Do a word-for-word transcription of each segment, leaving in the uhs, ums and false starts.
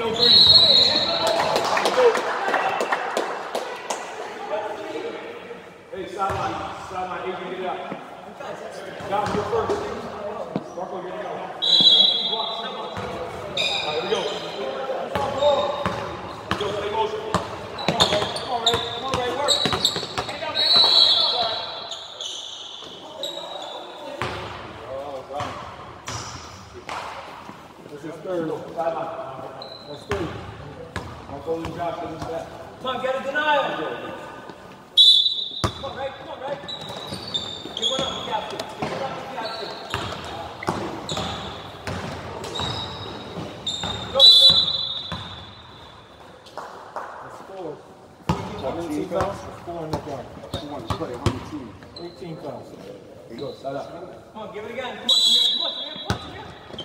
no threes. Hey, sideline, sideline, Adrian, get it out. John, you're first. Marco, get it out. All right, here we go. Here we go, stay motion. Come on, Ray. Come on, Ray. Come on, Ray, work. This is third. Sideline. That's three. Marco and Josh, get this back. Come on, get a denial. Come on, Ray. Come on, Ray. Get one up, you have to. Get one up, you have to. Go, go. That's four. seventeen fouls. Four in the game. Who won the play on the team? eighteen fouls. Here you go, side up. Come on, give it again. Come on, Samir. Come on, Samir. Come on, Samir.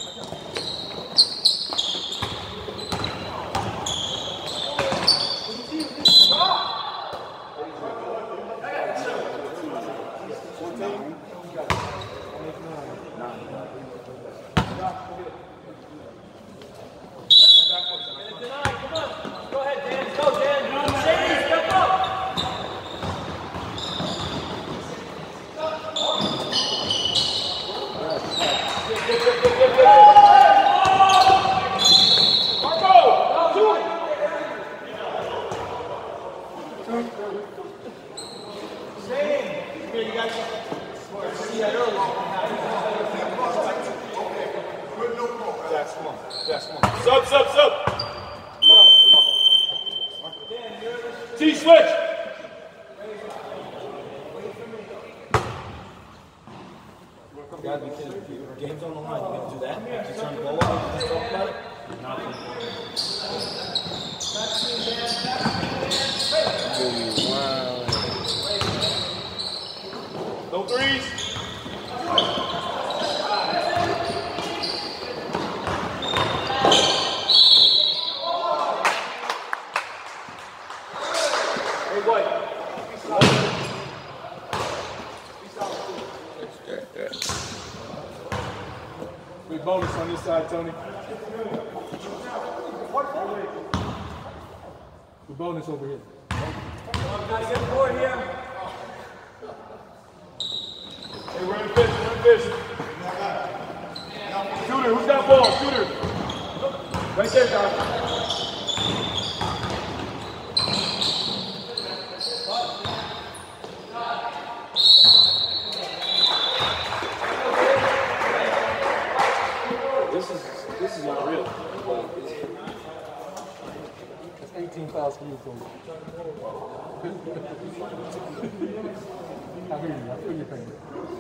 Sub, sub, sub. T switch. Gotta be kidding. Game's on the line. You gonna do that? You turn the ball over and just talk about it? Not Wow. No threes. Hey, White. Big bonus on this side, Tony. The bonus over here. Gotta get forward here. Hey, we're in fish, we're in fish. Shooter, who's got ball? Shooter. Right there, guys. This is this is unreal. That's eighteen fouls for you, Tony. I hear you. I feel your pain.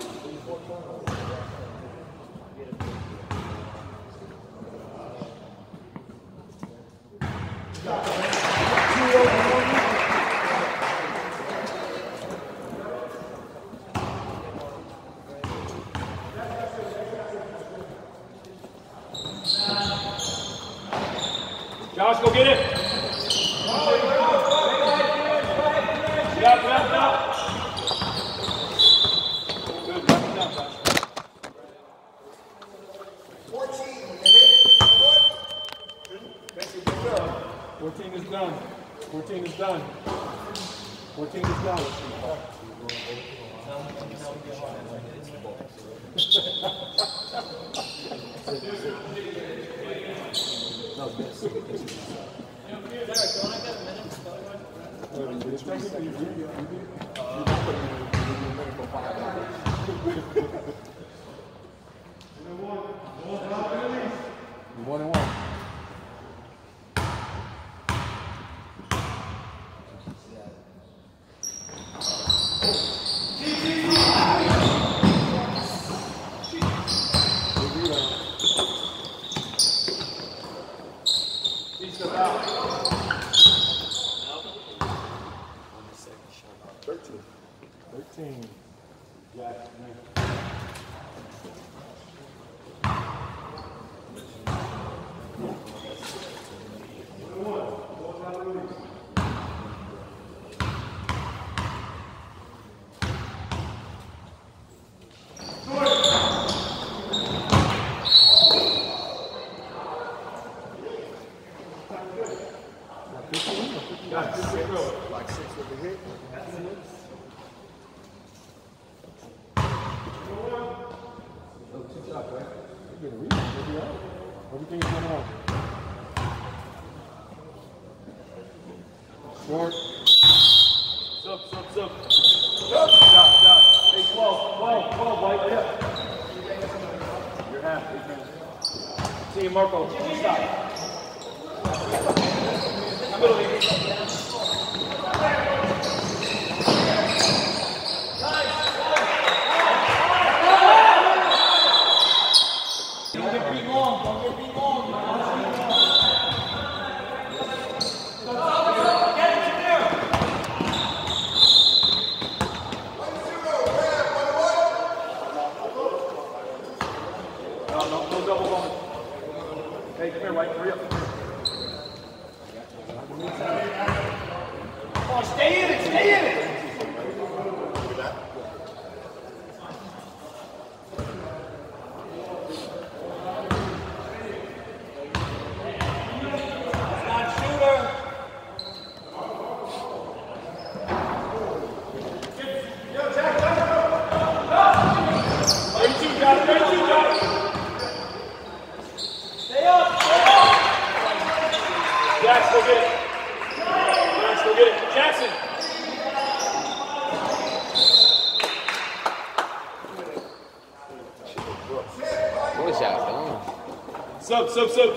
Josh, go get it. Yeah, yeah, yeah. Good, wrap it down, Josh. fourteen is done. fourteen is done. fourteen is done. One and one. thirteen. Yeah. Got it. Quick roll. Like six with the hit. Two shots, right? You're getting a rebound. What do you have? What do you think is going on? Short. Sub, sub, sub. Sub. Shot, shot. Hey, twelve, twelve, twelve, right there. You're half, Adrian. See you, Marco. Stop. Middle, Adrian. Don't get beat long. Don't get beat long. Get it, Jameer. No, no, no double bonus. Hey, come here, White. Hurry up. Come on, stay in it. Stay in it. Jackson, go get it. Jackson, go get it. Jackson. What is that doing? Sub, sub, sub.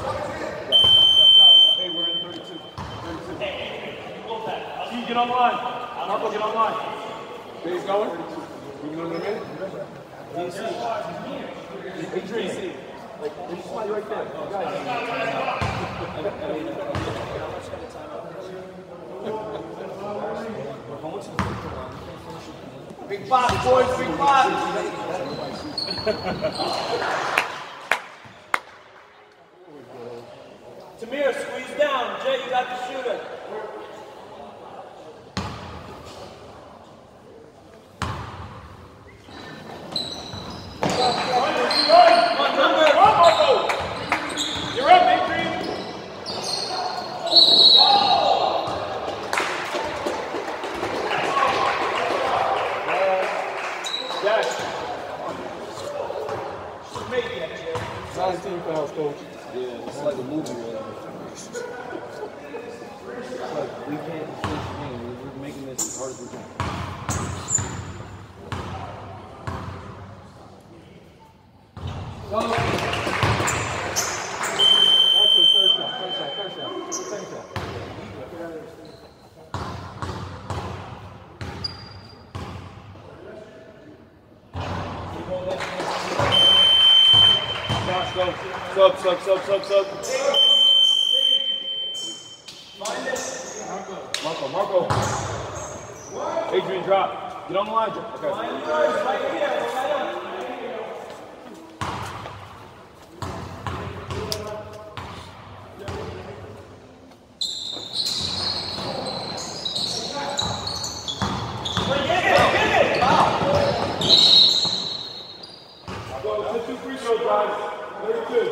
Hey, we're in thirty-two. thirty-two. Key, get online. Marco, get online. There he's going. You know what I mean? D C. Adrian. Like, there's somebody right there. You guys. Big box, boys. Big box. Tamir, squeeze down. Jay, you got the shooter. Come on, number. Come on, Marco. You're up, Adrian. Yes. Make that, Jay. nineteen fouls, coach. Yeah, it's like a movie. Right? It's like we can't finish the game. We're making this as hard as we can. That's a third shot, third shot, third shot, second shot. Josh, go. Sub, sub, sub, sub, sub. Marco, Marco. Adrian, drop. Get on the line, Joe. Okay. Find yours right here. Right up. Two free throws, guys. thirty-two.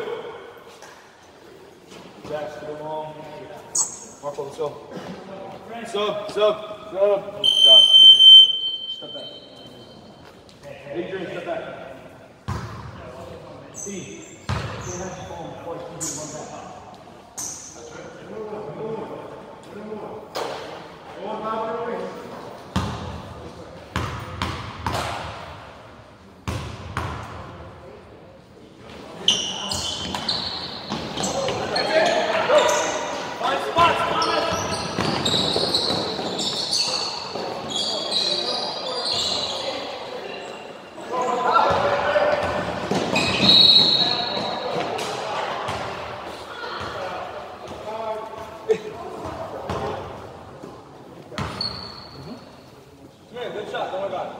Jackson, go long. Marco, let's go. Sub, sub, sub. Oh, gosh. Step back. Adrian, step back. C. Good shot. Don't worry about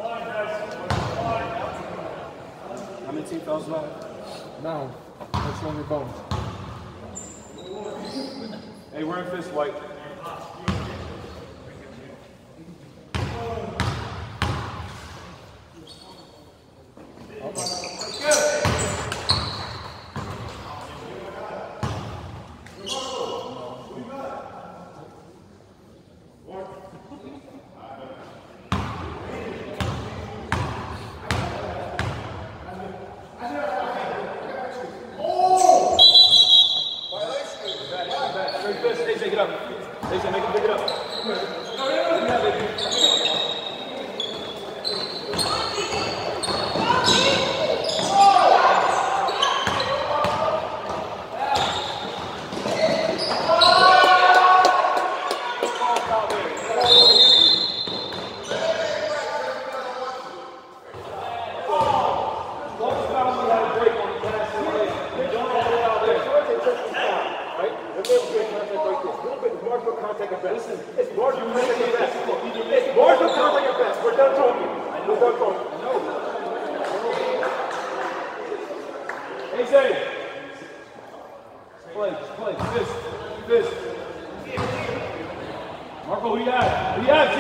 it. How many team fouls left? Nine. That's on your bones. Hey, we're in fist, White. pick it up. Jason, make him pick it up. Yeah, baby. Listen, it's marginal contact at best. It's marginal contact at best. We're done talking. We're done talking. I know. Hey, Zay. Play, play. Fist, fist. Marco, who you at? Who you at, G?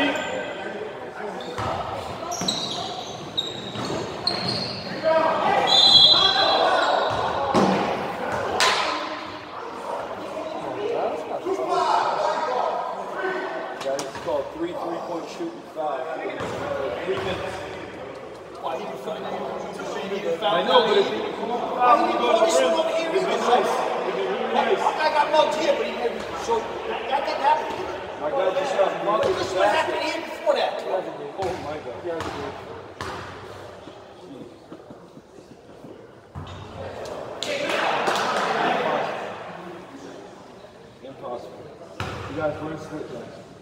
Three three-point shooting five. Three minutes. Why he was trying to I know, but if he come up with five, he goes to the rim. It'd be nice. It'd be really nice. I got mugged here, but he didn't. So that didn't happen. My guy just got mugged. This is what happened here before that. Oh my God. Impossible. You guys, we're in split, guys.